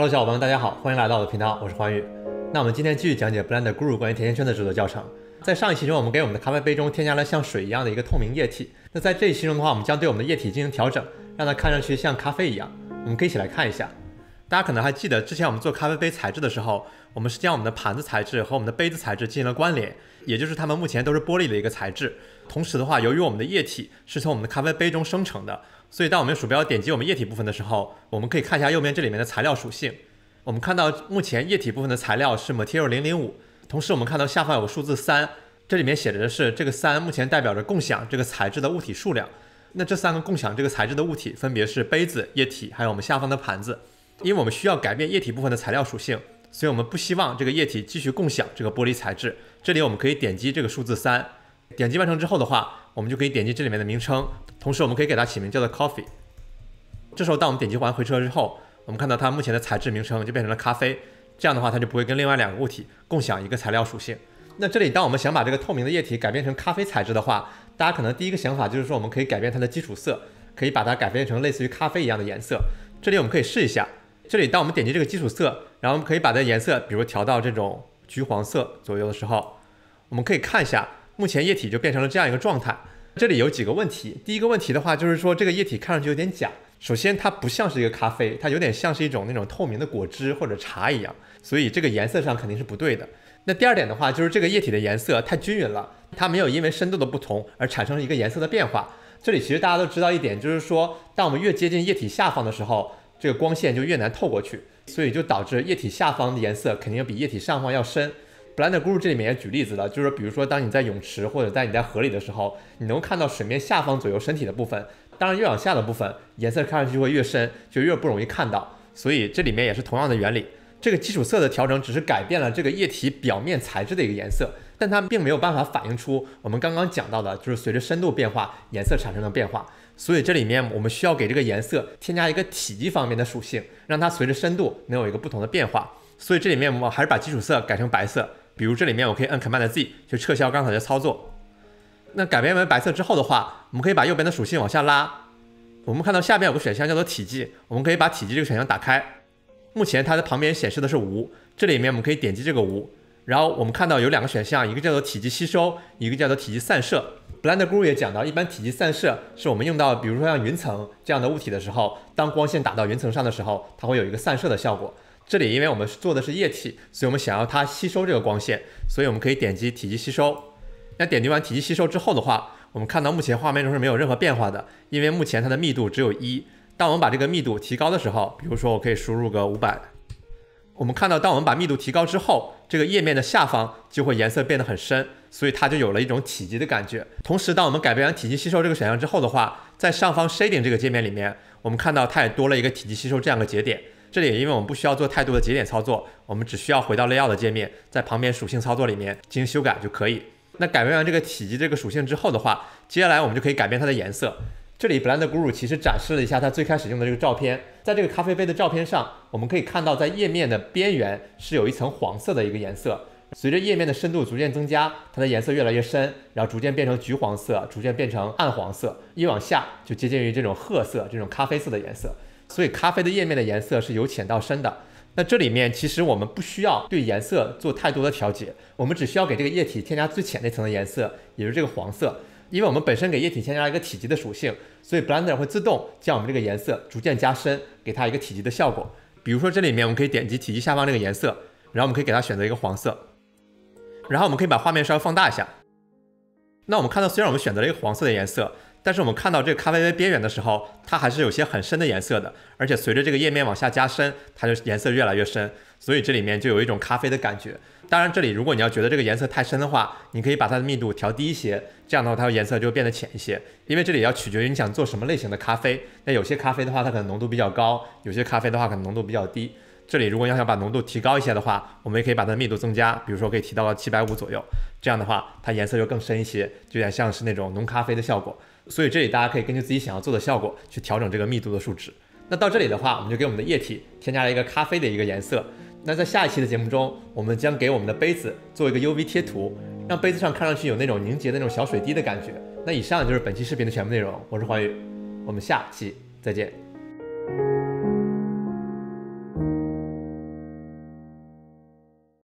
Hello， 小伙伴们，大家好，欢迎来到我的频道，我是欢愉。那我们今天继续讲解 Blender Guru 关于甜甜圈的制作教程。在上一期中，我们给我们的咖啡杯中添加了像水一样的一个透明液体。那在这一期中的话，我们将对我们的液体进行调整，让它看上去像咖啡一样。我们可以一起来看一下。大家可能还记得，之前我们做咖啡杯材质的时候，我们是将我们的盘子材质和我们的杯子材质进行了关联，也就是它们目前都是玻璃的一个材质。同时的话，由于我们的液体是从我们的咖啡杯中生成的，所以当我们用鼠标点击我们液体部分的时候，我们可以看一下右边这里面的材料属性。我们看到目前液体部分的材料是 Material 005，同时我们看到下方有个数字3，这里面写着的是这个3目前代表着共享这个材质的物体数量。那这3个共享这个材质的物体分别是杯子、液体还有我们下方的盘子。因为我们需要改变液体部分的材料属性，所以我们不希望这个液体继续共享这个玻璃材质。这里我们可以点击这个数字3，点击完成之后的话，我们就可以点击这里面的名称，同时我们可以给它起名叫做 Coffee。这时候当我们点击完回车之后，我们看到它目前的材质名称就变成了咖啡，这样的话它就不会跟另外2个物体共享一个材料属性。那这里当我们想把这个透明的液体改变成咖啡材质的话，大家可能第一个想法就是说我们可以改变它的基础色，可以把它改变成类似于咖啡一样的颜色。这里我们可以试一下。这里当我们点击这个基础色，然后我们可以把它颜色比如调到这种橘黄色左右的时候，我们可以看一下目前液体就变成了这样一个状态。这里有几个问题，第一个问题的话就是说这个液体看上去有点假。首先它不像是一个咖啡，它有点像是一种那种透明的果汁或者茶一样，所以这个颜色上肯定是不对的。那第二点的话就是这个液体的颜色太均匀了，它没有因为深度的不同而产生一个颜色的变化。这里其实大家都知道一点，就是说当我们越接近液体下方的时候，这个光线就越难透过去，所以就导致液体下方的颜色肯定要比液体上方要深。Blender Guru 这里面也举例子了，就是比如说当你在泳池或者你在河里的时候，你能看到水面下方左右身体的部分，当然越往下的部分颜色看上去就会越深，就越不容易看到。所以这里面也是同样的原理，这个基础色的调整只是改变了这个液体表面材质的一个颜色，但它并没有办法反映出我们刚刚讲到的就是随着深度变化颜色产生的变化。所以这里面我们需要给这个颜色添加一个体积方面的属性，让它随着深度能有一个不同的变化。所以这里面我们还是把基础色改成白色，比如这里面我可以按 Command Z 去撤销刚才的操作。那改变为白色之后的话，我们可以把右边的属性往下拉，我们看到下边有个选项叫做体积，我们可以把体积这个选项打开。目前它的旁边显示的是无，这里面我们可以点击这个无，然后我们看到有2个选项，一个叫做体积吸收，一个叫做体积散射。Blender Guru 也讲到，一般体积散射是我们用到比如说像云层这样的物体的时候，当光线打到云层上的时候，它会有一个散射的效果。这里因为我们做的是液体，所以我们想要它吸收这个光线，所以我们可以点击体积吸收。那点击完体积吸收之后的话，我们看到目前画面中是没有任何变化的，因为目前它的密度只有1。当我们把这个密度提高的时候，比如说我可以输入个500，我们看到当我们把密度提高之后，这个页面的下方就会颜色变得很深，所以它就有了一种体积的感觉。同时当我们改变完体积吸收这个选项之后的话，在上方 Shading 这个界面里面，我们看到它也多了一个体积吸收这样的节点。这里因为我们不需要做太多的节点操作，我们只需要回到 Layout 的界面，在旁边属性操作里面进行修改就可以。那改变完这个体积这个属性之后的话，接下来我们就可以改变它的颜色。这里 Blender Guru 其实展示了一下它最开始用的这个照片，在这个咖啡杯的照片上，我们可以看到在页面的边缘是有一层黄色的一个颜色，随着页面的深度逐渐增加，它的颜色越来越深，然后逐渐变成橘黄色，逐渐变成暗黄色，越往下就接近于这种褐色、这种咖啡色的颜色。所以咖啡的页面的颜色是由浅到深的。那这里面其实我们不需要对颜色做太多的调节，我们只需要给这个液体添加最浅那层的颜色，也就是这个黄色。因为我们本身给液体添加了一个体积的属性，所以 Blender 会自动将我们这个颜色逐渐加深，给它一个体积的效果。比如说这里面我们可以点击体积下方这个颜色，然后我们可以给它选择一个黄色，然后我们可以把画面稍微放大一下。那我们看到虽然我们选择了一个黄色的颜色，但是我们看到这个咖啡杯边缘的时候，它还是有些很深的颜色的，而且随着这个页面往下加深，它就颜色越来越深，所以这里面就有一种咖啡的感觉。当然这里如果你要觉得这个颜色太深的话，你可以把它的密度调低一些，这样的话它的颜色就会变得浅一些。因为这里要取决于你想做什么类型的咖啡，那有些咖啡的话它可能浓度比较高，有些咖啡的话可能浓度比较低。这里如果你想把浓度提高一些的话，我们也可以把它的密度增加，比如说可以提到750左右，这样的话它颜色就更深一些，就有点像是那种浓咖啡的效果。所以这里大家可以根据自己想要做的效果去调整这个密度的数值。那到这里的话，我们就给我们的液体添加了一个咖啡的一个颜色。那在下一期的节目中，我们将给我们的杯子做一个 UV 贴图，让杯子上看上去有那种凝结的那种小水滴的感觉。那以上就是本期视频的全部内容，我是欢愉，我们下期再见。